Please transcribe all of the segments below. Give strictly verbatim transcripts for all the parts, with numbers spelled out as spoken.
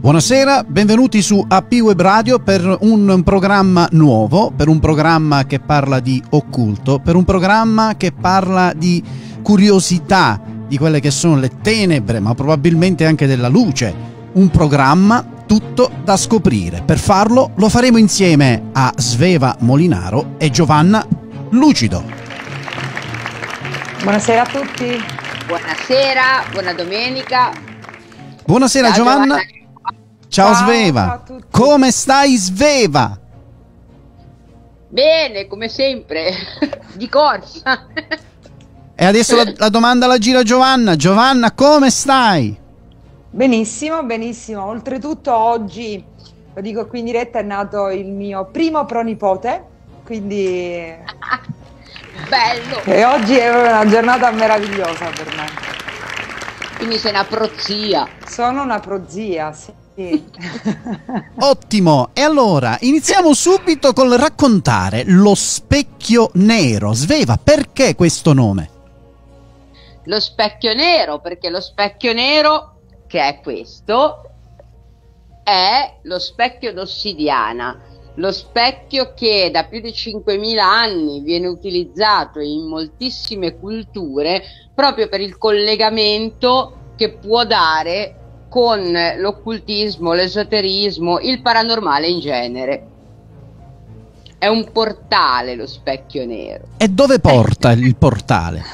Buonasera, benvenuti su A P Web Radio per un programma nuovo, per un programma che parla di occulto, per un programma che parla di curiosità, di quelle che sono le tenebre, ma probabilmente anche della luce. Un programma tutto da scoprire. Per farlo lo faremo insieme a Sveva Molinaro e Giovanna Lucido. Buonasera a tutti. Buonasera, buona domenica. Buonasera Ciao, Giovanna. Giovanna. Ciao, Ciao, Sveva. ciao a tutti. Come stai, Sveva? Bene, come sempre, di corsa. E adesso la, la domanda la gira Giovanna. Giovanna, come stai? Benissimo, benissimo. Oltretutto oggi, lo dico qui in diretta, è nato il mio primo pronipote, quindi... Bello. E oggi è una giornata meravigliosa per me. Quindi sei una prozia. Sono una prozia, sì. Ottimo, e allora iniziamo subito col raccontare lo specchio nero. Sveva, perché questo nome? Lo specchio nero, perché lo specchio nero, che è questo, è lo specchio d'ossidiana, lo specchio che da più di cinquemila anni viene utilizzato in moltissime culture proprio per il collegamento che può dare con l'occultismo, l'esoterismo, il paranormale in genere. È un portale lo specchio nero. E dove porta il portale?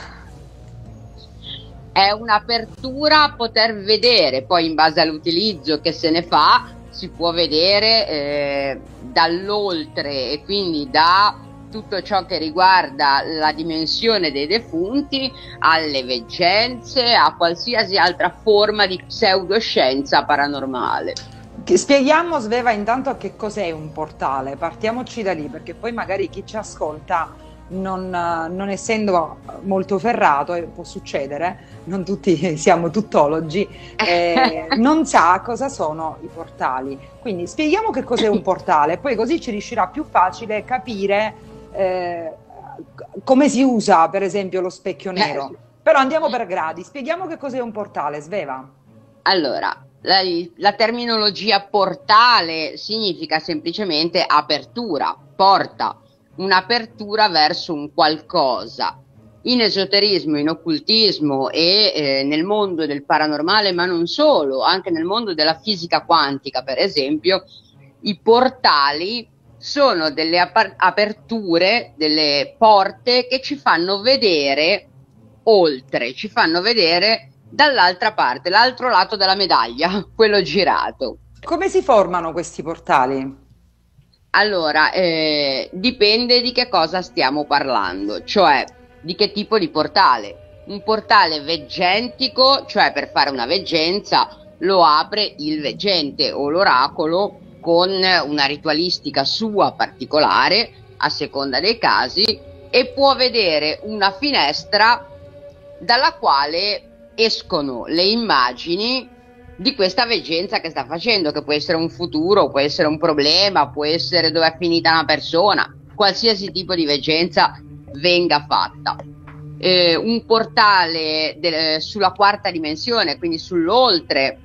È un'apertura a poter vedere, poi in base all'utilizzo che se ne fa si può vedere eh, dall'oltre, e quindi da tutto ciò che riguarda la dimensione dei defunti alle veggenze, a qualsiasi altra forma di pseudoscienza paranormale. Spieghiamo, Sveva, intanto che cos'è un portale. Partiamoci da lì, perché poi magari chi ci ascolta, non, non essendo molto ferrato, e può succedere, non tutti siamo tuttologi, eh, non sa cosa sono i portali. Quindi spieghiamo che cos'è un portale, poi così ci riuscirà più facile capire Eh, come si usa per esempio lo specchio nero. Però andiamo per gradi, spieghiamo che cos'è un portale, Sveva. Allora, la, la terminologia portale significa semplicemente apertura, porta, un'apertura verso un qualcosa. In esoterismo, in occultismo e eh, nel mondo del paranormale, ma non solo, anche nel mondo della fisica quantica, per esempio, i portali sono delle ap- aperture, delle porte che ci fanno vedere oltre, ci fanno vedere dall'altra parte, l'altro lato della medaglia, quello girato. Come si formano questi portali? Allora, eh, dipende di che cosa stiamo parlando, cioè di che tipo di portale. Un portale veggentico, cioè per fare una veggenza lo apre il veggente o l'oracolo con una ritualistica sua particolare, a seconda dei casi, e può vedere una finestra dalla quale escono le immagini di questa veggenza che sta facendo, che può essere un futuro, può essere un problema, può essere dove è finita una persona, qualsiasi tipo di veggenza venga fatta. Eh, un portale de- sulla quarta dimensione, quindi sull'oltre,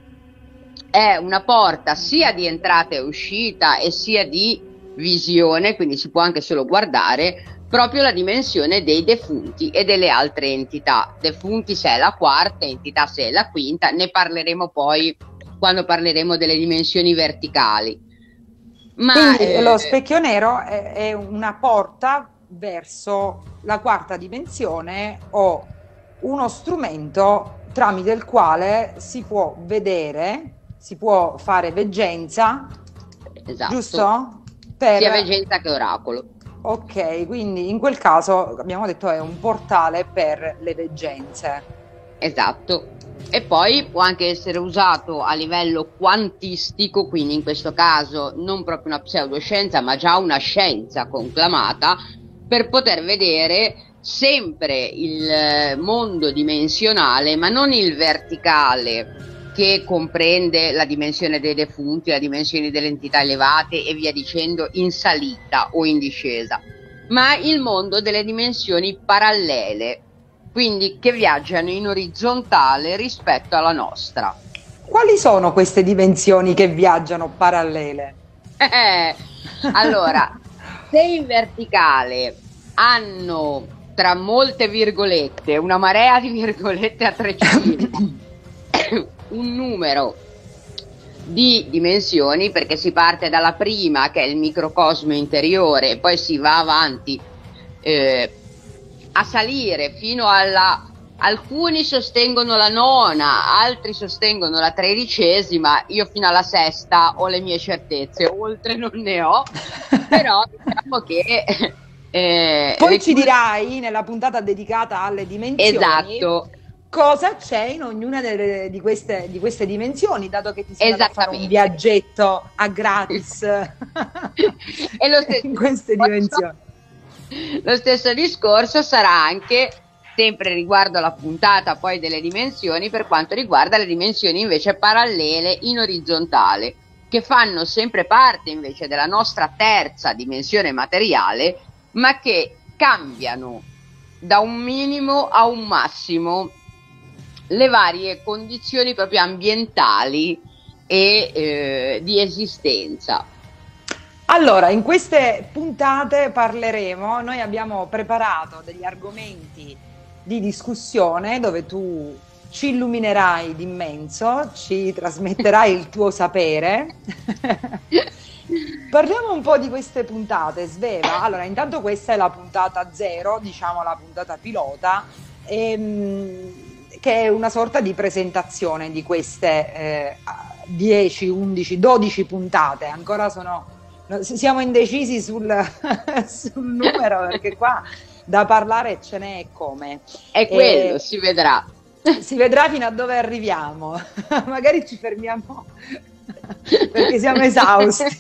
è una porta sia di entrata e uscita e sia di visione, quindi si può anche solo guardare proprio la dimensione dei defunti e delle altre entità. Defunti se è la quarta, entità se è la quinta, ne parleremo poi quando parleremo delle dimensioni verticali. Ma Quindi eh, lo specchio nero è, è una porta verso la quarta dimensione, o uno strumento tramite il quale si può vedere, si può fare veggenza, esatto, giusto? Per... sia veggenza che oracolo. Ok, quindi in quel caso abbiamo detto è un portale per le veggenze. Esatto. E poi può anche essere usato a livello quantistico, quindi in questo caso non proprio una pseudoscienza, ma già una scienza conclamata, per poter vedere sempre il mondo dimensionale, ma non il verticale, che comprende la dimensione dei defunti, la dimensione delle entità elevate e via dicendo, in salita o in discesa, ma il mondo delle dimensioni parallele, quindi che viaggiano in orizzontale rispetto alla nostra. Quali sono queste dimensioni che viaggiano parallele? Eh, allora, se in verticale hanno, tra molte virgolette, una marea di virgolette a trecento, un numero di dimensioni, perché si parte dalla prima, che è il microcosmo interiore, e poi si va avanti eh, a salire fino alla... Alcuni sostengono la nona, altri sostengono la tredicesima, io fino alla sesta ho le mie certezze, oltre non ne ho, però diciamo che... Eh, Poi ci cui... dirai nella puntata dedicata alle dimensioni, esatto, cosa c'è in ognuna delle, di, queste, di queste dimensioni, dato che ti sei andato a fare un Esattamente. viaggetto a gratis E lo stesso in queste discorso- dimensioni. Lo stesso discorso sarà anche, sempre riguardo la puntata poi delle dimensioni, per quanto riguarda le dimensioni invece parallele in orizzontale, che fanno sempre parte invece della nostra terza dimensione materiale, ma che cambiano da un minimo a un massimo le varie condizioni proprio ambientali e eh, di esistenza. Allora, in queste puntate parleremo, noi abbiamo preparato degli argomenti di discussione dove tu ci illuminerai d'immenso, ci trasmetterai il tuo sapere. Parliamo un po' di queste puntate, Sveva. Allora, intanto questa è la puntata zero, diciamo la puntata pilota, ehm, che è una sorta di presentazione di queste eh, dieci, undici, dodici puntate. Ancora sono, siamo indecisi sul, sul numero, perché qua da parlare ce n'è come. È quello, E si vedrà. si vedrà fino a dove arriviamo. Magari ci fermiamo perché siamo esausti.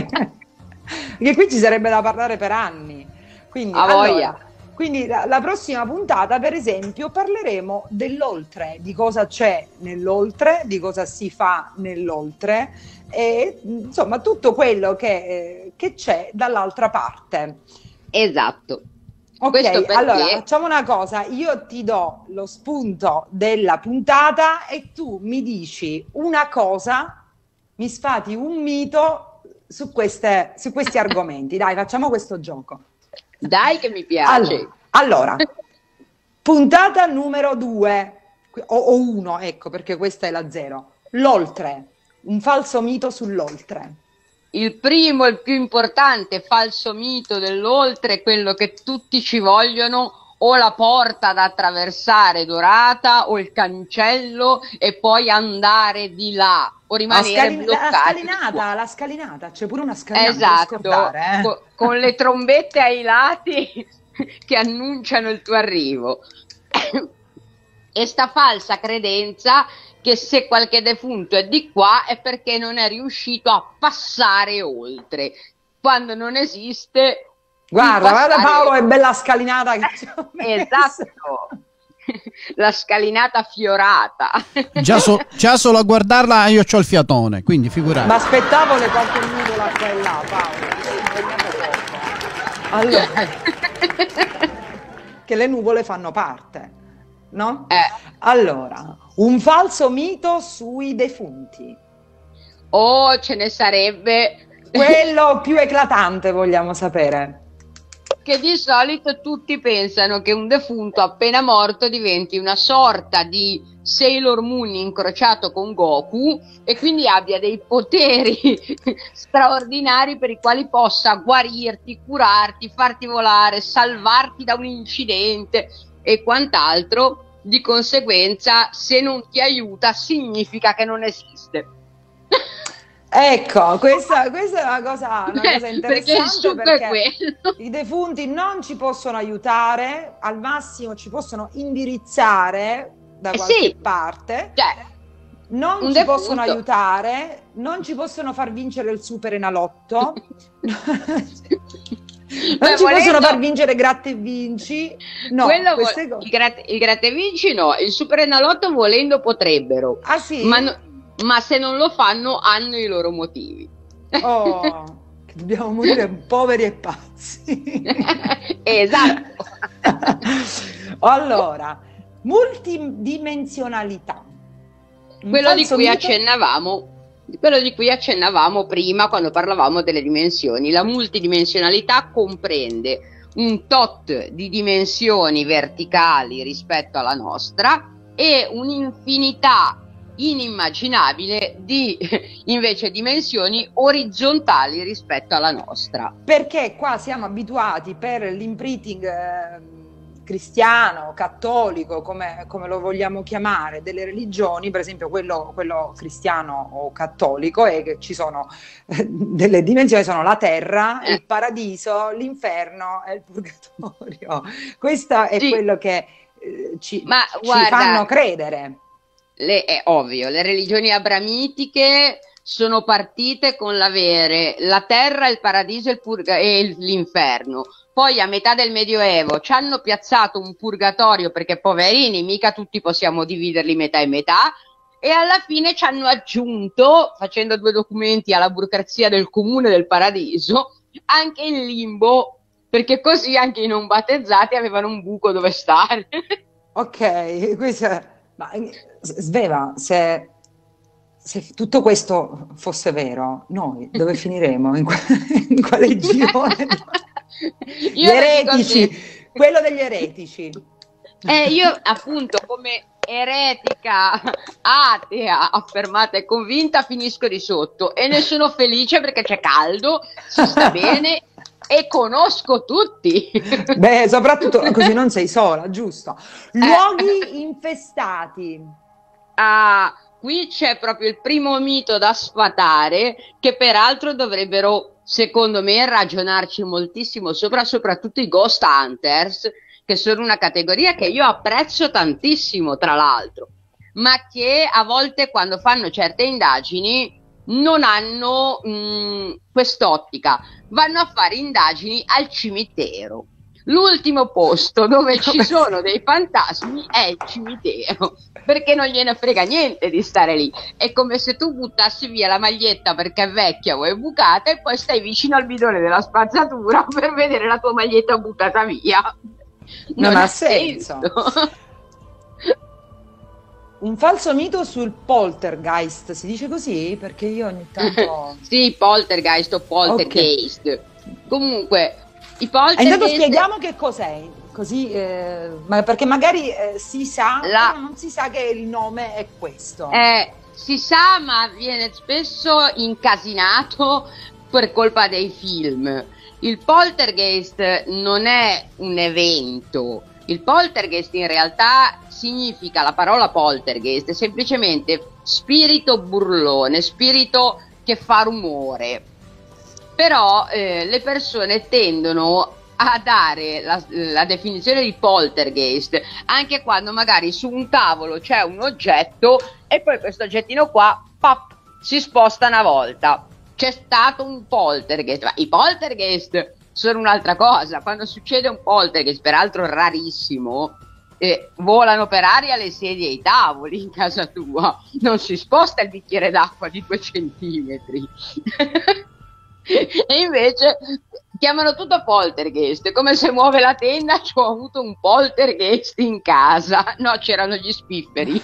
Perché qui ci sarebbe da parlare per anni. Quindi, A allora, voglia. quindi la, la prossima puntata, per esempio, parleremo dell'oltre, di cosa c'è nell'oltre, di cosa si fa nell'oltre e insomma tutto quello che, eh, che c'è dall'altra parte. Esatto. Ok, Questo perché- allora facciamo una cosa, io ti do lo spunto della puntata e tu mi dici una cosa, mi sfati un mito su, queste, su questi argomenti. Dai, facciamo questo gioco. Dai che mi piace. Allora, allora, puntata numero due, o, o uno, ecco, perché questa è la zero. L'oltre, un falso mito sull'oltre. Il primo, il più importante falso mito dell'oltre è quello che tutti ci vogliono o la porta da attraversare dorata o il cancello e poi andare di là o La, rimanere scalin- la bloccati. scalinata, la scalinata, c'è pure una scalinata, non Esatto, scordare, eh. co- con le trombette ai lati che annunciano il tuo arrivo. E sta falsa credenza che se qualche defunto è di qua è perché non è riuscito a passare oltre, quando non esiste. Guarda, guarda passare- Paolo, è bella scalinata che ci ho messo. Esatto, la scalinata fiorata. Già, so- già solo a guardarla io c'ho il fiatone, quindi figurati. Ma aspettavo le qualche nuvola qua e là, Paolo. Allora, che le nuvole fanno parte, no? Eh. Allora, un falso mito sui defunti. Oh, ce ne sarebbe. Quello più eclatante vogliamo sapere. Che di solito tutti pensano che un defunto appena morto diventi una sorta di Sailor Moon incrociato con Goku e quindi abbia dei poteri straordinari per i quali possa guarirti, curarti, farti volare, salvarti da un incidente e quant'altro. Di conseguenza, se non ti aiuta, significa che non esiste. Ecco, questa, questa è una cosa, una cosa interessante, Perché il succo è perché quello. i defunti non ci possono aiutare, al massimo ci possono indirizzare da Eh qualche sì. parte, Cioè, non un ci defunto. possono aiutare, non ci possono far vincere il Superenalotto, non Beh, ci volendo- possono far vincere gratta e vinci, no, quello queste vo- cose. il, grat- il gratta e vinci no, il Superenalotto volendo potrebbero, Ah sì? ma, no- ma se non lo fanno hanno i loro motivi. Oh, che dobbiamo morire poveri e pazzi. Esatto. Allora, multidimensionalità. quello di cui accennavamo, quello di cui accennavamo prima quando parlavamo delle dimensioni. La multidimensionalità comprende un tot di dimensioni verticali rispetto alla nostra e un'infinità inimmaginabile di invece dimensioni orizzontali rispetto alla nostra. Perché qua siamo abituati per l'imprinting eh, cristiano, cattolico, come, come lo vogliamo chiamare, delle religioni, per esempio quello, quello cristiano o cattolico, è che ci sono eh, delle dimensioni, sono la terra, eh. il paradiso, l'inferno e il purgatorio. Questo è sì. quello che eh, ci, Ma, ci guarda, fanno credere. Le, è ovvio, le religioni abramitiche sono partite con l'avere la terra, il paradiso e, il purga- e l'inferno. Poi a metà del Medioevo ci hanno piazzato un purgatorio perché poverini, mica tutti possiamo dividerli metà e metà, e alla fine ci hanno aggiunto, facendo due documenti alla burocrazia del comune del paradiso, anche il limbo, perché così anche i non battezzati avevano un buco dove stare. Ok, questo... Ma Sveva, se, se tutto questo fosse vero, noi dove finiremo? In, qua, in quale girone? Gli eretici, quello degli eretici. Eh, io appunto come eretica, atea, affermata e convinta finisco di sotto e ne sono felice perché c'è caldo, si sta bene e conosco tutti. Beh, soprattutto così non sei sola, giusto? Luoghi eh. infestati. Ah, qui c'è proprio il primo mito da sfatare, che peraltro dovrebbero, secondo me, ragionarci moltissimo sopra, soprattutto i ghost hunters, che sono una categoria che io apprezzo tantissimo, tra l'altro, ma che a volte quando fanno certe indagini non hanno mh, quest'ottica, vanno a fare indagini al cimitero. L'ultimo posto dove ci sono dei fantasmi è il cimitero, perché non gliene frega niente di stare lì. È come se tu buttassi via la maglietta perché è vecchia o è bucata e poi stai vicino al bidone della spazzatura per vedere la tua maglietta buttata via. Non, non ha senso. senso. Un falso mito sul poltergeist, si dice così? Perché io ogni tanto... Sì, poltergeist o poltergeist. Okay. Comunque, i poltergeist... Intanto spieghiamo che cos'è, così, eh, ma perché magari eh, si sa, La... però non si sa che il nome è questo. Eh, si sa, ma viene spesso incasinato per colpa dei film. Il poltergeist non è un evento. Il poltergeist in realtà significa, la parola poltergeist è semplicemente spirito burlone, spirito che fa rumore. Però eh, le persone tendono a dare la, la definizione di poltergeist anche quando magari su un tavolo c'è un oggetto e poi questo oggettino qua pop, si sposta una volta. C'è stato un poltergeist, ma i poltergeist sono un'altra cosa. Quando succede un poltergeist, peraltro rarissimo, eh, volano per aria le sedie e i tavoli in casa tua, non si sposta il bicchiere d'acqua di due centimetri. E invece chiamano tutto poltergeist, come se muove la tenda, ci ho avuto un poltergeist in casa. No, c'erano gli spifferi.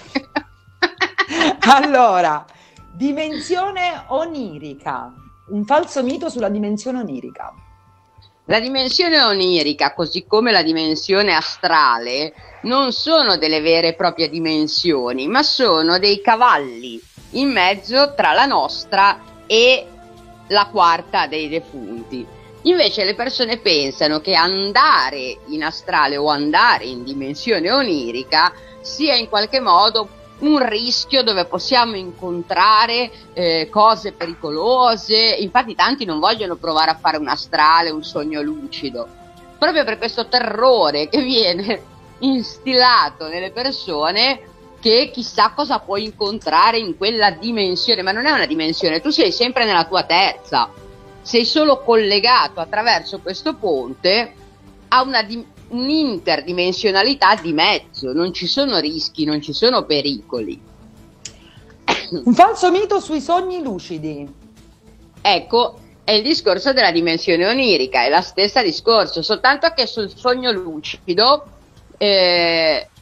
Allora, dimensione onirica, un falso mito sulla dimensione onirica. La dimensione onirica, così come la dimensione astrale, non sono delle vere e proprie dimensioni, ma sono dei cavalli in mezzo tra la nostra e la quarta dei defunti. Invece le persone pensano che andare in astrale o andare in dimensione onirica sia in qualche modo un rischio dove possiamo incontrare eh, cose pericolose. Infatti tanti non vogliono provare a fare un astrale, un sogno lucido, proprio per questo terrore che viene instillato nelle persone, che chissà cosa puoi incontrare in quella dimensione. Ma non è una dimensione, tu sei sempre nella tua terza, sei solo collegato attraverso questo ponte a una di- un'interdimensionalità di mezzo, non ci sono rischi, non ci sono pericoli. Un falso mito sui sogni lucidi. Ecco, è il discorso della dimensione onirica, è la stessa discorso, soltanto che sul sogno lucido eh,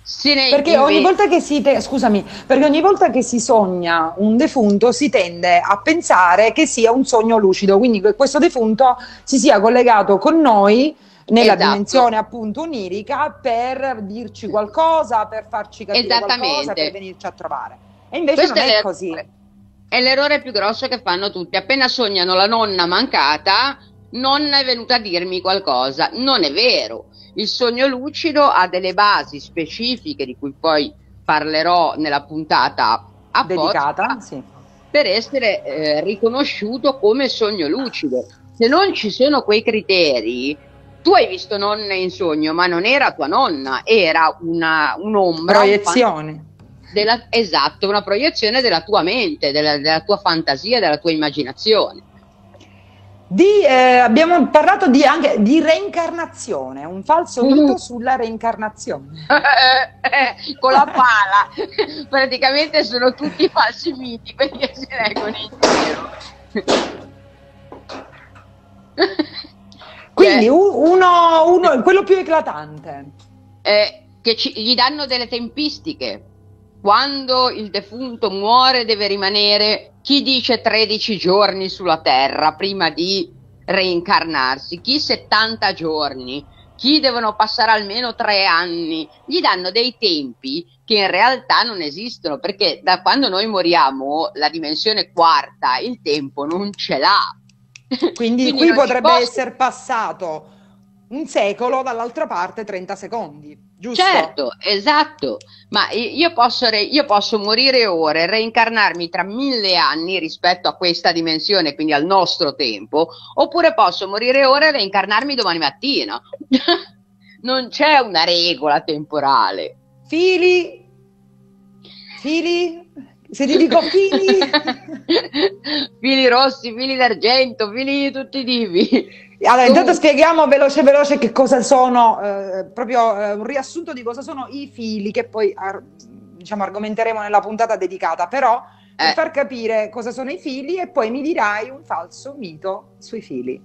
Se ne Perché inve- ogni volta che si te- scusami, perché ogni volta che si sogna un defunto si tende a pensare che sia un sogno lucido, quindi che questo defunto si sia collegato con noi nella Esatto, dimensione appunto onirica per dirci qualcosa, per farci capire qualcosa, per esattamente. venirci a trovare. E invece Questo non è è l'errore, così. è l'errore più grosso che fanno tutti. Appena sognano la nonna mancata, nonna è venuta a dirmi qualcosa. Non è vero. Il sogno lucido ha delle basi specifiche di cui poi parlerò nella puntata Dedicata, apposta sì. per essere eh, riconosciuto come sogno lucido. Se non ci sono quei criteri, tu hai visto nonna in sogno, ma non era tua nonna, era una, un'ombra, un Proiezione. della, esatto, una proiezione della tua mente, della, della tua fantasia, della tua immaginazione. Di, eh, abbiamo parlato di, anche di reincarnazione, un falso mito Mm. sulla reincarnazione. Con la pala. Praticamente sono tutti falsi miti perché si leggono in giro. Quindi Cioè, u- uno, uno, quello più eclatante. eh, che ci- gli danno delle tempistiche. Quando il defunto muore deve rimanere, chi dice tredici giorni sulla terra prima di reincarnarsi, chi settanta giorni, chi devono passare almeno tre anni. Gli danno dei tempi che in realtà non esistono, perché da quando noi moriamo la dimensione quarta il tempo non ce l'ha. Quindi, Quindi qui non ci potrebbe posso- essere passato un secolo, dall'altra parte trenta secondi, giusto? Certo, esatto, ma i- io posso, re- io posso morire ora e reincarnarmi tra mille anni rispetto a questa dimensione, quindi al nostro tempo, oppure posso morire ora e reincarnarmi domani mattina. Non c'è una regola temporale. Fili? Fili? Se ti dico fili? Fili rossi, fili d'argento, fili di tutti i tipi. Allora, intanto Comunque, spieghiamo veloce veloce che cosa sono, eh, proprio eh, un riassunto di cosa sono i fili, che poi ar- diciamo argomenteremo nella puntata dedicata, però per eh, far capire cosa sono i fili e poi mi dirai un falso mito sui fili.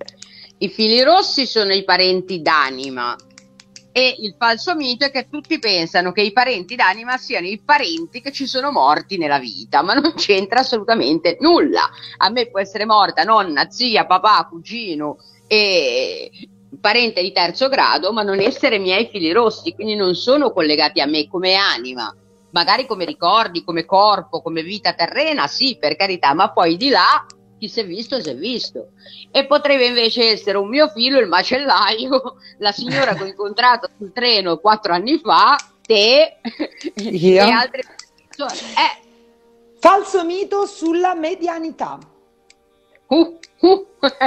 i fili rossi sono i parenti d'anima. E il falso mito è che tutti pensano che i parenti d'anima siano i parenti che ci sono morti nella vita, ma non c'entra assolutamente nulla. A me può essere morta nonna, zia, papà, cugino e parente di terzo grado, ma non essere miei fili rossi, quindi non sono collegati a me come anima. Magari come ricordi, come corpo, come vita terrena, sì, per carità, ma poi di là chi si è visto si è visto. E potrebbe invece essere un mio filo, il macellaio, la signora che ho incontrato sul treno quattro anni fa, te Io? e altre persone. Eh, Falso mito sulla medianità. uh, uh,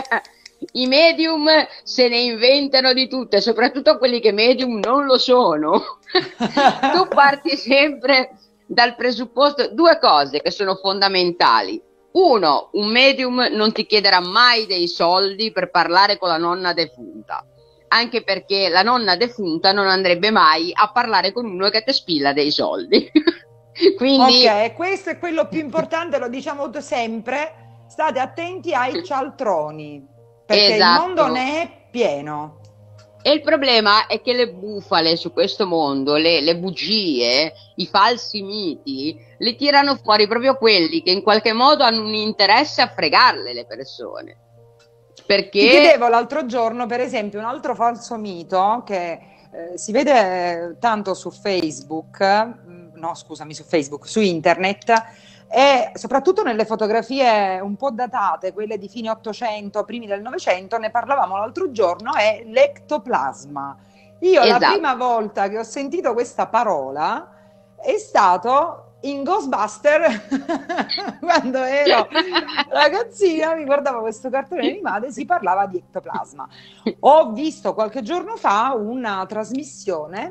i medium se ne inventano di tutte, soprattutto quelli che medium non lo sono. Tu parti sempre dal presupposto, due cose che sono fondamentali. Uno, un medium non ti chiederà mai dei soldi per parlare con la nonna defunta, anche perché la nonna defunta non andrebbe mai a parlare con uno che ti spilla dei soldi. Quindi, Ok, questo è quello più importante, lo diciamo sempre, state attenti ai cialtroni, perché esatto. il mondo ne è pieno. E il problema è che le bufale su questo mondo, le, le bugie, i falsi miti, li tirano fuori proprio quelli che in qualche modo hanno un interesse a fregarle le persone. Perché... Ti chiedevo l'altro giorno, per esempio, un altro falso mito che eh, si vede tanto su Facebook, mh, no scusami, su Facebook, su internet, e soprattutto nelle fotografie un po' datate, quelle di fine Ottocento, primi del Novecento, ne parlavamo l'altro giorno, è l'ectoplasma. Io Esatto. la prima volta che ho sentito questa parola è stato in Ghostbuster, quando ero ragazzina, mi guardavo questo cartone animato e si parlava di ectoplasma. Ho visto qualche giorno fa una trasmissione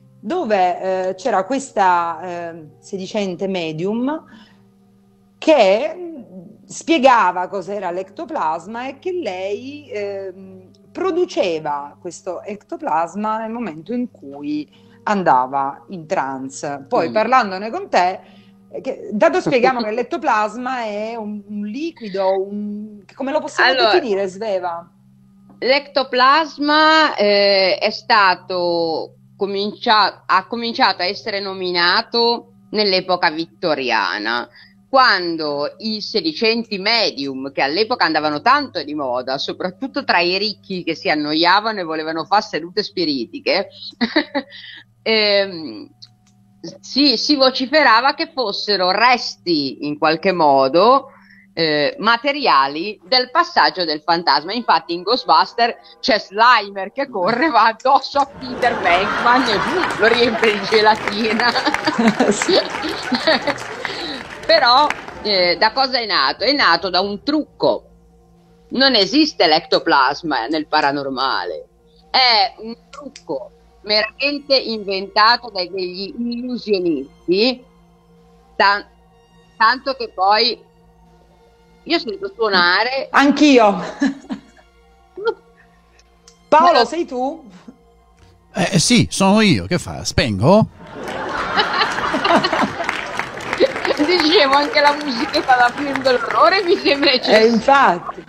dove eh, c'era questa eh, sedicente medium che spiegava cos'era l'ectoplasma e che lei eh, produceva questo ectoplasma nel momento in cui andava in trance. Poi Mm. parlandone con te, eh, che, dato spieghiamo che l'ectoplasma è un, un liquido, un, come lo possiamo Allora, definire, Sveva? L'ectoplasma eh, è stato comincia- ha cominciato a essere nominato nell'epoca vittoriana, quando i sedicenti medium, che all'epoca andavano tanto di moda, soprattutto tra i ricchi che si annoiavano e volevano fare sedute spiritiche, ehm, si, si vociferava che fossero resti in qualche modo eh, materiali del passaggio del fantasma. Infatti in Ghostbuster c'è Slimer che corre, va addosso a Peter Venkman e uh, lo riempie di gelatina. Però eh, da cosa è nato? È nato da un trucco. Non esiste l'ectoplasma nel paranormale, è un trucco meramente inventato dai degli illusionisti, ta- tanto che poi io sento suonare. Anch'io. Paolo, lo... sei tu? Eh sì, sono io, che fa? Spengo? Dicevo, anche la musichetta da film dell'orrore mi sembra eccessiva. Eh, infatti.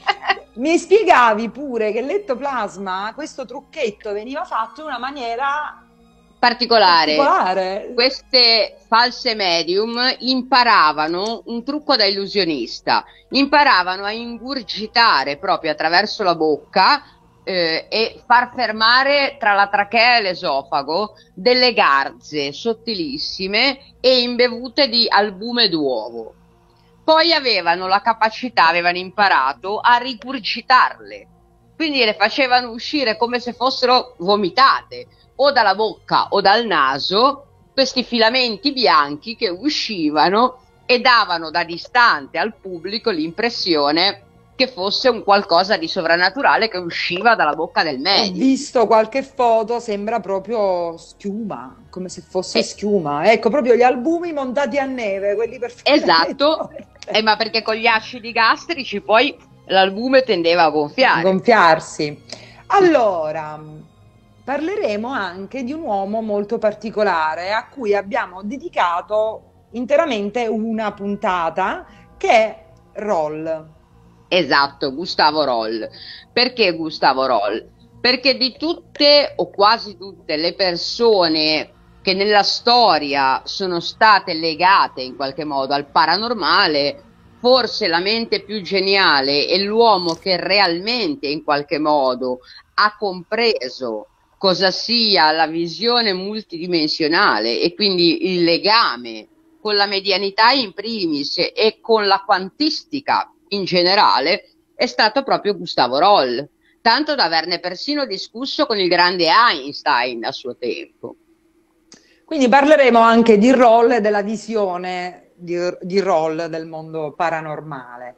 Mi spiegavi pure che l'ettoplasma, questo trucchetto, veniva fatto in una maniera particolare. particolare. Queste false medium imparavano un trucco da illusionista, imparavano a ingurgitare proprio attraverso la bocca eh, e far fermare tra la trachea e l'esofago delle garze sottilissime e imbevute di albume d'uovo. Poi avevano la capacità, avevano imparato a rigurgitarle, quindi le facevano uscire come se fossero vomitate, o dalla bocca o dal naso, questi filamenti bianchi che uscivano e davano da distante al pubblico l'impressione che fosse un qualcosa di sovrannaturale che usciva dalla bocca del Ho medium. visto qualche foto, sembra proprio schiuma, come se fosse Eh. schiuma. Ecco, proprio gli albumi montati a neve, quelli perfetti. Esatto, eh, ma perché con gli acidi gastrici poi l'albume tendeva a gonfiare. Gonfiarsi. Allora, parleremo anche di un uomo molto particolare a cui abbiamo dedicato interamente una puntata, che è Roll. Esatto, Gustavo Roll. Perché Gustavo Roll? Perché di tutte o quasi tutte le persone che nella storia sono state legate in qualche modo al paranormale, forse la mente più geniale e l'uomo che realmente in qualche modo ha compreso cosa sia la visione multidimensionale e quindi il legame con la medianità in primis e con la quantistica in generale, è stato proprio Gustavo Roll, tanto da averne persino discusso con il grande Einstein a suo tempo. Quindi parleremo anche di Roll e della visione di, di Roll del mondo paranormale.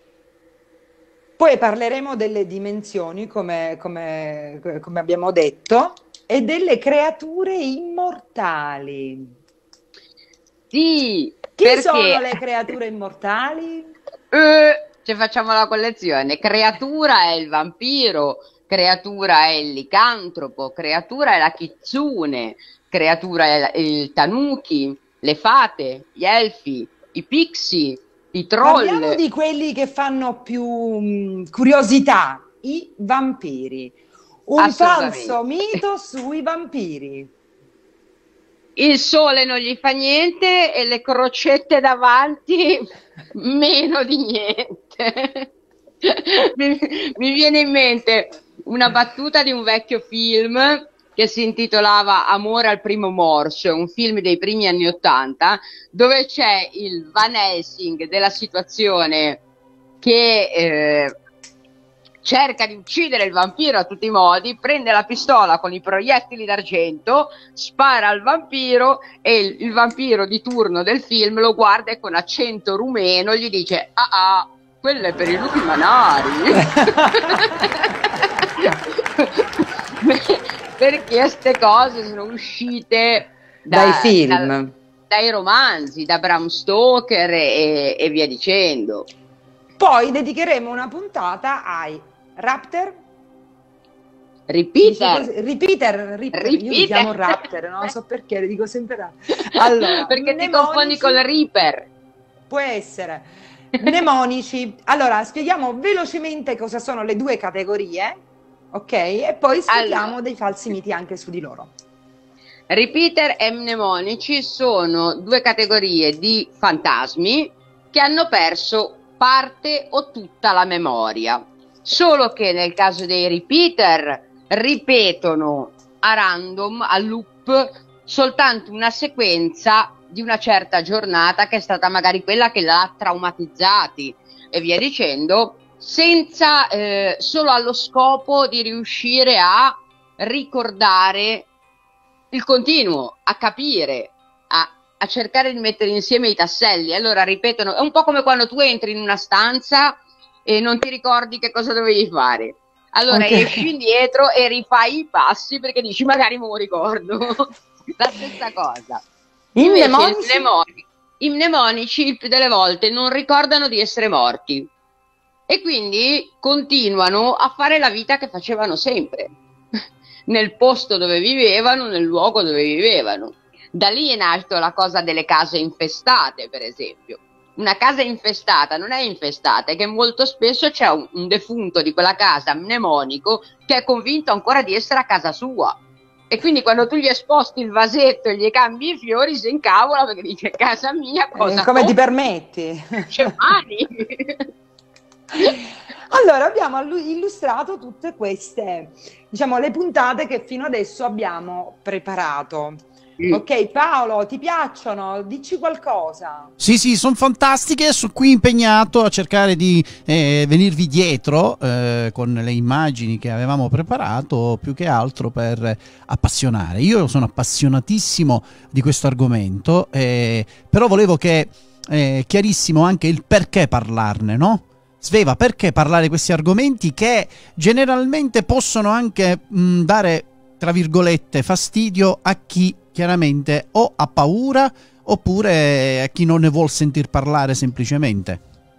Poi parleremo delle dimensioni, come, come, come abbiamo detto, e delle creature immortali. Sì, Chi perché... sono le creature immortali? Eh, ci facciamo la collezione. Creatura è il vampiro, creatura è il licantropo, creatura è la kitsune, creatura è il tanuki, le fate, gli elfi, i pixie, i troll. Parliamo di quelli che fanno più mh, curiosità, i vampiri. Un falso mito sui vampiri. Il sole non gli fa niente e le crocette davanti meno di niente. mi, mi viene in mente una battuta di un vecchio film che si intitolava Amore al primo morso, un film dei primi anni Ottanta, dove c'è il Van Helsing della situazione che eh, cerca di uccidere il vampiro a tutti i modi, prende la pistola con i proiettili d'argento, spara al vampiro e il, il vampiro di turno del film lo guarda e con accento rumeno gli dice ah ah, quello è per i lupi manari. Perché queste cose sono uscite da, dai film, da, dai romanzi, da Bram Stoker e, e via dicendo. Poi dedicheremo una puntata ai Raptor. Repeater. Repeater, Repeater. Io li chiamo Raptor, non so perché, le dico sempre Raptor. Allora, perché ti confondi con Reaper. Può essere. Mnemonici. Allora, spieghiamo velocemente cosa sono le due categorie, ok? E poi spieghiamo allora dei falsi miti anche su di loro. Repeater e mnemonici sono due categorie di fantasmi che hanno perso parte o tutta la memoria, solo che nel caso dei repeater ripetono a random, a loop, soltanto una sequenza di una certa giornata che è stata magari quella che l'ha traumatizzati e via dicendo, senza eh, solo allo scopo di riuscire a ricordare il continuo, a capire, a, a cercare di mettere insieme i tasselli. Allora ripetono, è un po' come quando tu entri in una stanza e non ti ricordi che cosa dovevi fare. Allora okay. esci indietro e rifai i passi perché dici magari me lo ricordo. La stessa cosa. I Invece mnemonici? I, mnemonici, I mnemonici il più delle volte non ricordano di essere morti e quindi continuano a fare la vita che facevano sempre, nel posto dove vivevano, nel luogo dove vivevano. Da lì è nato la cosa delle case infestate, per esempio. Una casa infestata non è infestata, è che molto spesso c'è un, un defunto di quella casa mnemonico che è convinto ancora di essere a casa sua. E quindi quando tu gli sposti il vasetto e gli cambi i fiori si incavola perché dice casa mia, cosa eh, come compri? Ti permetti? C'è mani. Allora abbiamo illustrato tutte queste, diciamo, le puntate che fino adesso abbiamo preparato. Mm. Ok, Paolo, ti piacciono? Dici qualcosa. Sì, sì, sono fantastiche. Sono qui impegnato a cercare di eh, venirvi dietro eh, con le immagini che avevamo preparato, più che altro per appassionare. Io sono appassionatissimo di questo argomento, eh, però volevo che eh, chiarissimo anche il perché parlarne, no? Sveva, perché parlare di questi argomenti che generalmente possono anche mh, dare, tra virgolette, fastidio a chi chiaramente o ha paura oppure a chi non ne vuol sentir parlare semplicemente.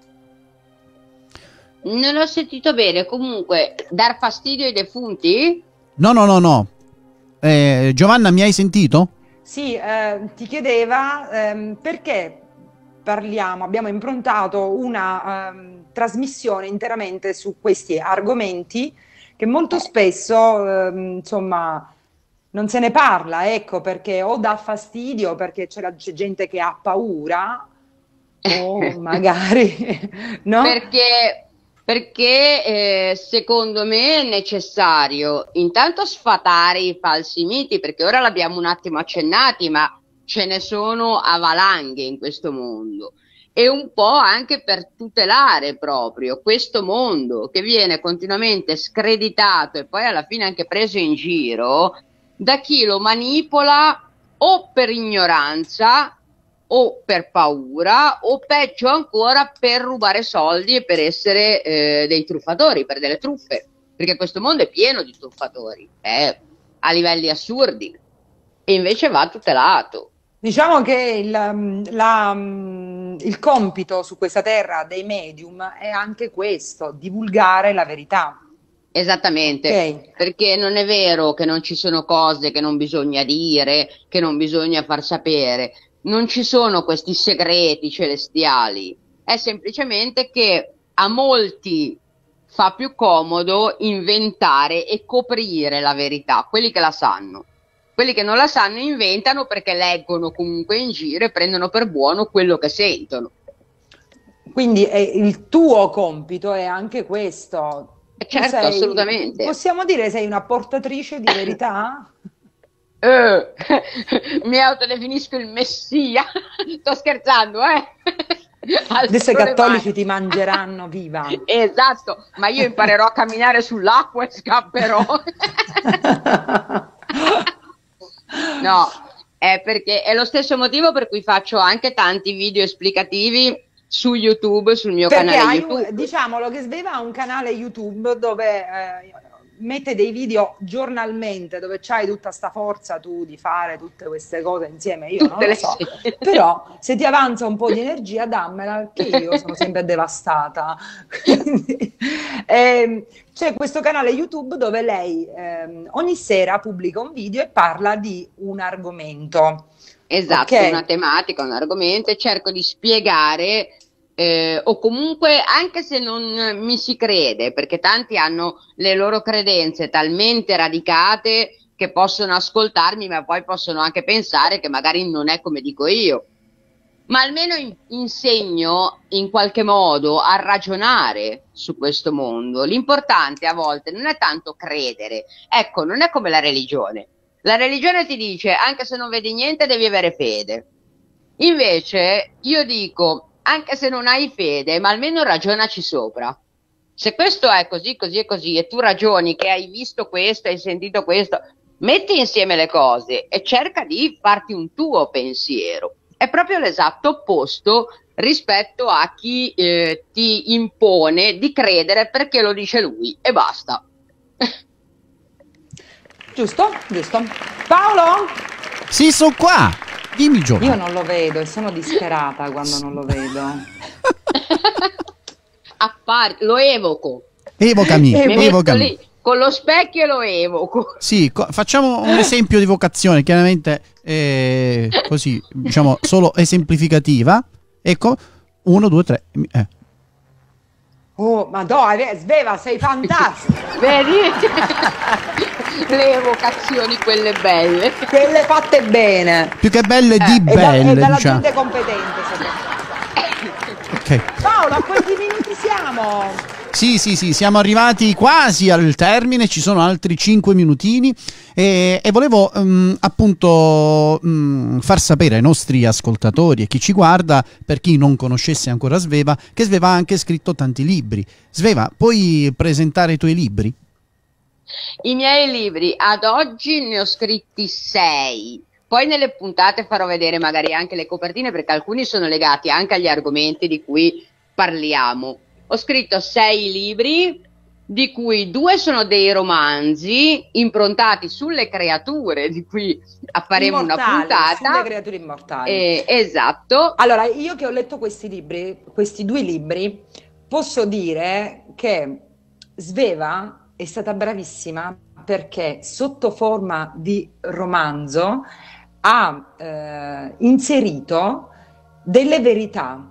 Non ho sentito bene. Comunque, dar fastidio ai defunti? No, no, no, no. Eh, Giovanna, mi hai sentito? Sì, eh, ti chiedeva ehm, perché parliamo, abbiamo improntato una ehm, trasmissione interamente su questi argomenti che molto spesso, ehm, insomma, non se ne parla, ecco, perché o dà fastidio perché c'è, la, c'è gente che ha paura o magari no? Perché, perché eh, secondo me è necessario intanto sfatare i falsi miti, perché ora l'abbiamo un attimo accennati, ma ce ne sono a valanghe in questo mondo, e un po' anche per tutelare proprio questo mondo che viene continuamente screditato e poi alla fine anche preso in giro da chi lo manipola o per ignoranza o per paura o peggio ancora per rubare soldi e per essere eh, dei truffatori, per delle truffe, perché questo mondo è pieno di truffatori, è a livelli assurdi e invece va tutelato. Diciamo che il, la, il compito su questa terra dei medium è anche questo, divulgare la verità. Esattamente, okay. Perché non è vero che non ci sono cose che non bisogna dire, che non bisogna far sapere, non ci sono questi segreti celestiali, è semplicemente che a molti fa più comodo inventare e coprire la verità, quelli che la sanno. Quelli che non la sanno inventano perché leggono comunque in giro e prendono per buono quello che sentono. Quindi è, il tuo compito è anche questo. Certo, sei, assolutamente. Possiamo dire sei una portatrice di verità? eh, mi autodefinisco il messia. Sto scherzando, eh? Adesso i cattolici ti mangeranno viva. Esatto, ma io imparerò a camminare sull'acqua e scapperò. No, è perché è lo stesso motivo per cui faccio anche tanti video esplicativi su YouTube, sul mio perché canale hai YouTube. Un, diciamolo che Sveva ha un canale YouTube dove eh, mette dei video giornalmente, dove c'hai tutta sta forza tu di fare tutte queste cose insieme, io tutte non lo so, sere. Però se ti avanza un po' di energia dammela, che io sono sempre devastata. Quindi, eh, c'è questo canale YouTube dove lei eh, ogni sera pubblica un video e parla di un argomento. Esatto, okay. Una tematica, un argomento, e cerco di spiegare eh, o comunque, anche se non mi si crede, perché tanti hanno le loro credenze talmente radicate che possono ascoltarmi, ma poi possono anche pensare che magari non è come dico io. Ma almeno in, insegno in qualche modo a ragionare su questo mondo. L'importante a volte non è tanto credere, ecco, non è come la religione. La religione ti dice, anche se non vedi niente devi avere fede. Invece io dico, anche se non hai fede, ma almeno ragionaci sopra. Se questo è così, così e così, e tu ragioni che hai visto questo, hai sentito questo, metti insieme le cose e cerca di farti un tuo pensiero. È proprio l'esatto opposto rispetto a chi eh, ti impone di credere perché lo dice lui e basta. Giusto? Giusto. Paolo? Sì, sono qua. Dimmi, Gio. Io non lo vedo e sono disperata quando non lo vedo. Appar- lo evoco. Evocami, Mi metto evocami. lì con lo specchio e lo evoco. Sì, co- facciamo un esempio di vocazione, chiaramente eh, così, diciamo, solo esemplificativa. Ecco, uno, due, tre. Eh. Oh, madonna, Sveva, sei fantastico. Vedi? Le evocazioni, quelle belle. Quelle fatte bene. Più che belle, di Eh, e da- belle, e dalla diciamo. gente competente, soprattutto. Ok. Paolo, a quanti minuti siamo? Sì, sì, sì, siamo arrivati quasi al termine, ci sono altri cinque minutini e, e volevo um, appunto um, far sapere ai nostri ascoltatori e chi ci guarda, per chi non conoscesse ancora Sveva, che Sveva ha anche scritto tanti libri. Sveva, puoi presentare i tuoi libri? I miei libri ad oggi ne ho scritti sei. Poi nelle puntate farò vedere magari anche le copertine, perché alcuni sono legati anche agli argomenti di cui parliamo. Ho scritto sei libri, di cui due sono dei romanzi improntati sulle creature, di cui faremo una puntata. Sulle creature immortali. Eh, esatto. Allora, io che ho letto questi libri, questi due libri, posso dire che Sveva è stata bravissima perché sotto forma di romanzo ha eh, inserito delle verità,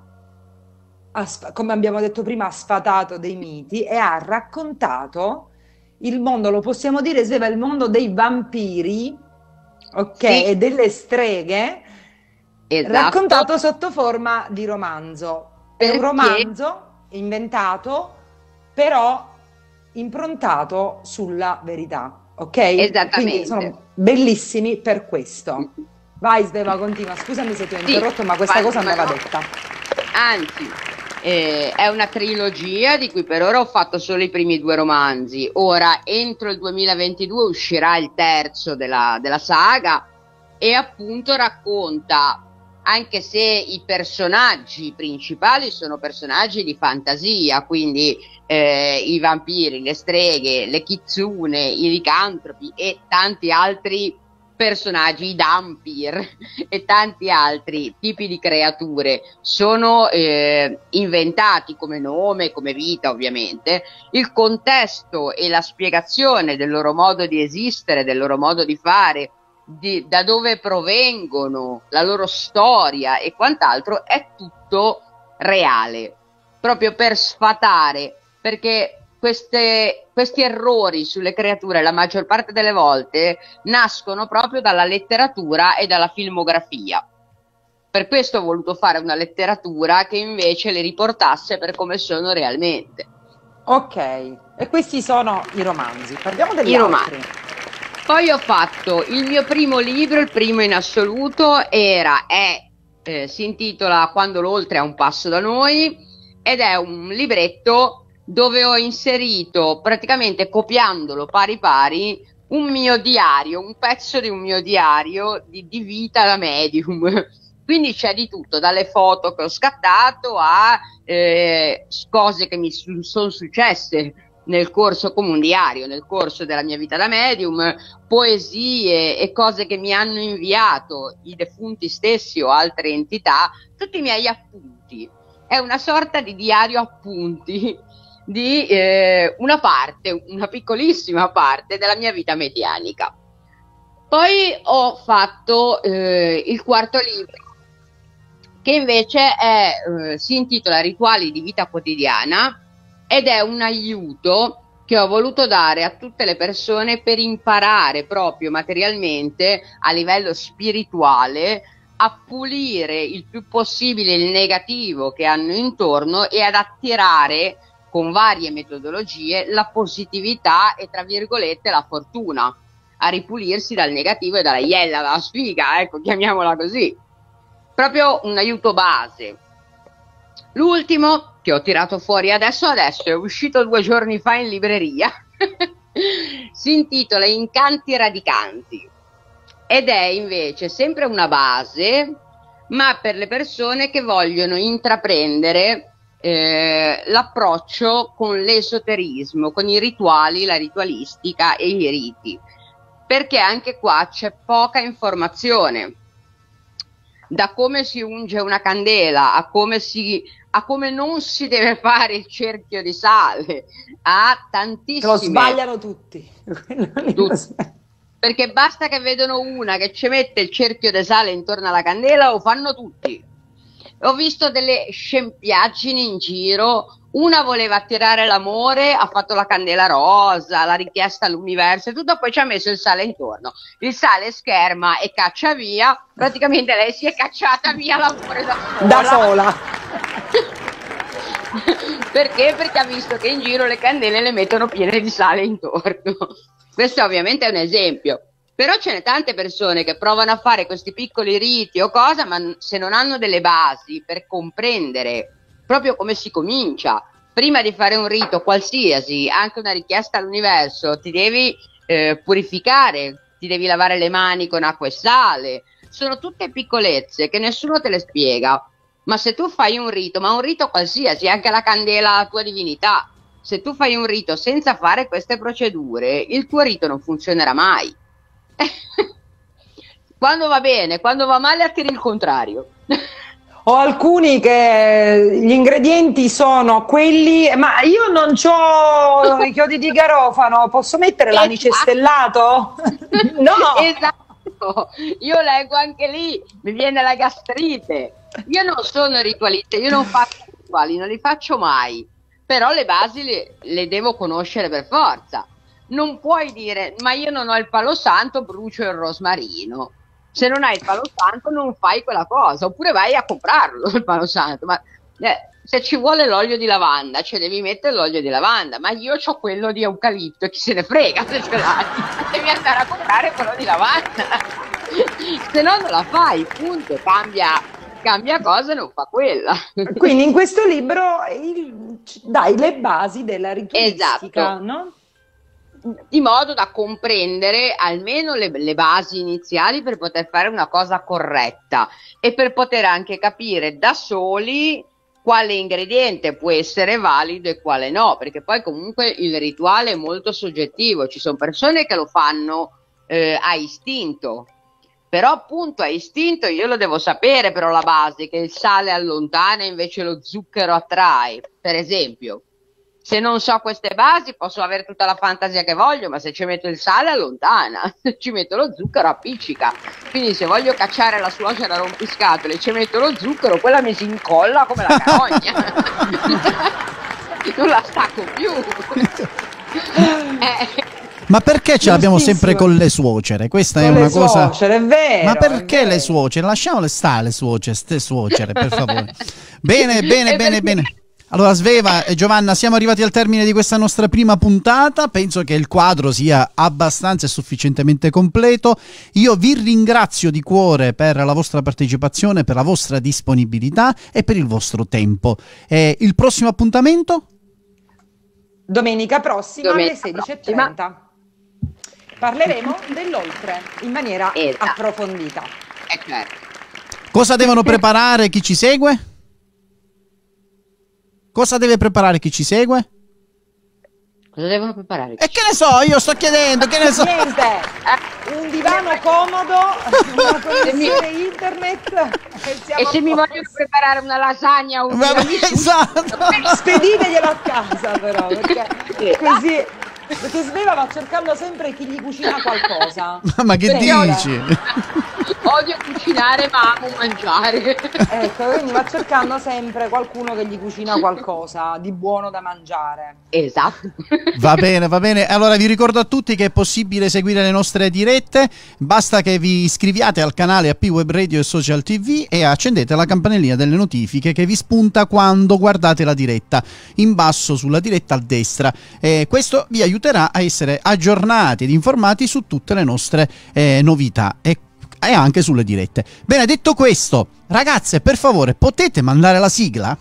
ha, come abbiamo detto prima, ha sfatato dei miti e ha raccontato il mondo, lo possiamo dire, Sveva, il mondo dei vampiri, ok, Sì. e delle streghe, Esatto. raccontato sotto forma di romanzo. È Perché? un romanzo inventato, però improntato sulla verità, ok? Esattamente. Quindi sono bellissimi per questo. Vai Sveva, continua. Scusami se ti ho Sì, interrotto, ma questa ma- cosa ma andava no. detta. Anzi, eh, è una trilogia di cui per ora ho fatto solo i primi due romanzi. Ora, entro il duemilaventidue uscirà il terzo della, della saga e appunto racconta, anche se i personaggi principali sono personaggi di fantasia, quindi eh, i vampiri, le streghe, le kitsune, i licantropi e tanti altri personaggi, i dampir e tanti altri tipi di creature sono eh, inventati come nome, come vita ovviamente. Il contesto e la spiegazione del loro modo di esistere, del loro modo di fare, di, da dove provengono, la loro storia e quant'altro è tutto reale, proprio per sfatare, perché queste, questi errori sulle creature la maggior parte delle volte nascono proprio dalla letteratura e dalla filmografia. Per questo ho voluto fare una letteratura che invece le riportasse per come sono realmente. Ok, e questi sono i romanzi. Parliamo degli I altri. romanzi. Poi ho fatto il mio primo libro, il primo in assoluto, era, è, eh, si intitola Quando l'oltre è a un passo da noi, ed è un libretto dove ho inserito, praticamente copiandolo pari pari, un mio diario, un pezzo di un mio diario di, di vita da medium. Quindi c'è di tutto, dalle foto che ho scattato a eh, cose che mi su- sono successe nel corso, come un diario, nel corso della mia vita da medium, poesie e cose che mi hanno inviato i defunti stessi o altre entità, tutti i miei appunti. È una sorta di diario appunti di eh, una parte, una piccolissima parte della mia vita medianica. Poi ho fatto eh, il quarto libro, che invece è, eh, si intitola Rituali di vita quotidiana, ed è un aiuto che ho voluto dare a tutte le persone per imparare proprio materialmente, a livello spirituale, a pulire il più possibile il negativo che hanno intorno e ad attirare con varie metodologie la positività e, tra virgolette, la fortuna, a ripulirsi dal negativo e dalla iella, dalla sfiga, ecco, chiamiamola così. Proprio un aiuto base. L'ultimo che ho tirato fuori adesso adesso è uscito due giorni fa in libreria, si intitola Incanti radicanti ed è invece sempre una base, ma per le persone che vogliono intraprendere eh, l'approccio con l'esoterismo, con i rituali, la ritualistica e i riti, perché anche qua c'è poca informazione. Da come si unge una candela a come si a come non si deve fare il cerchio di sale, a tantissime. Lo sbagliano tutti. tutti. Perché basta che vedono una che ci mette il cerchio di sale intorno alla candela, lo fanno tutti. Ho visto delle scempiaggini in giro. Una voleva attirare l'amore, ha fatto la candela rosa, l'ha richiesta all'universo e tutto, poi ci ha messo il sale intorno. Il sale scherma e caccia via, praticamente lei si è cacciata via l'amore da sola. Da sola. Perché? Perché ha visto che in giro le candele le mettono piene di sale intorno. Questo ovviamente è un esempio. Però ce ne tante persone che provano a fare questi piccoli riti o cosa, ma se non hanno delle basi per comprendere proprio come si comincia, prima di fare un rito qualsiasi, anche una richiesta all'universo, ti devi eh, purificare, ti devi lavare le mani con acqua e sale, sono tutte piccolezze che nessuno te le spiega, ma se tu fai un rito, ma un rito qualsiasi, anche la candela alla tua divinità, se tu fai un rito senza fare queste procedure, il tuo rito non funzionerà mai. Quando va bene, quando va male attiri il contrario. Ho alcuni che gli ingredienti sono quelli, ma io non c'ho i chiodi di garofano, posso mettere l'anice stellato? No! Esatto, io leggo anche lì, mi viene la gastrite. Io non sono ritualista, io non faccio rituali, non li faccio mai, però le basi le, le devo conoscere per forza. Non puoi dire, ma io non ho il palo santo, brucio il rosmarino. Se non hai il palo santo non fai quella cosa, oppure vai a comprarlo il palo santo, ma eh, se ci vuole l'olio di lavanda, cioè devi mettere l'olio di lavanda, ma io ho quello di eucalipto e chi se ne frega se ce l'hai, devi andare a comprare quello di lavanda, se no non la fai, punto, cambia, cambia cosa e non fa quella. Quindi in questo libro il, dai le basi della ritualistica, esatto. No? Di modo da comprendere almeno le, le basi iniziali per poter fare una cosa corretta e per poter anche capire da soli quale ingrediente può essere valido e quale no, perché poi comunque il rituale è molto soggettivo, ci sono persone che lo fanno eh, a istinto, però appunto a istinto io lo devo sapere, però la base che il sale allontana invece lo zucchero attrae, per esempio. Se non so queste basi posso avere tutta la fantasia che voglio, ma se ci metto il sale allontana, se ci metto lo zucchero appiccica. Quindi se voglio cacciare la suocera rompiscatole e ci metto lo zucchero, quella mi si incolla come la carogna. Non la stacco più. eh. Ma perché ce l'abbiamo sempre con le suocere? Questa con è una le cosa. Suocere, è vero, ma perché è vero. Le suocere? Lasciamole stare le suocere, ste suocere, per favore. Bene, bene, bene, bene. Allora Sveva e Giovanna, siamo arrivati al termine di questa nostra prima puntata, penso che il quadro sia abbastanza e sufficientemente completo. Io vi ringrazio di cuore per la vostra partecipazione, per la vostra disponibilità e per il vostro tempo. E il prossimo appuntamento? Domenica prossima Domenica alle sedici e trenta. Parleremo dell'oltre in maniera esatto. approfondita. Eh, certo. Cosa devono preparare chi ci segue? Cosa deve preparare chi ci segue? Cosa devono preparare? E che ne so, io sto chiedendo, che ne so. Niente, un divano comodo, una connessione internet. E, e se mi vogliono preparare una lasagna o un esatto. spediteglielo a casa però, perché così, perché Sveva va cercando sempre chi gli cucina qualcosa. Ma che Prega. dici? Odio cucinare, ma amo mangiare. Ecco, quindi va cercando sempre qualcuno che gli cucina qualcosa di buono da mangiare. Esatto. Va bene, va bene. Allora vi ricordo a tutti che è possibile seguire le nostre dirette, basta che vi iscriviate al canale A P Web Radio e Social T V e accendete la campanellina delle notifiche che vi spunta quando guardate la diretta, in basso sulla diretta a destra. Eh, questo vi aiuterà a essere aggiornati ed informati su tutte le nostre eh, novità e, e anche sulle dirette. Bene, detto questo, ragazze, per favore, potete mandare la sigla?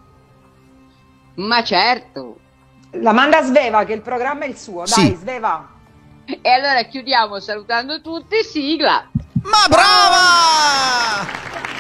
Ma certo. La manda Sveva, che il programma è il suo. Sì. Dai, Sveva. E allora chiudiamo salutando tutti, sigla. Ma brava!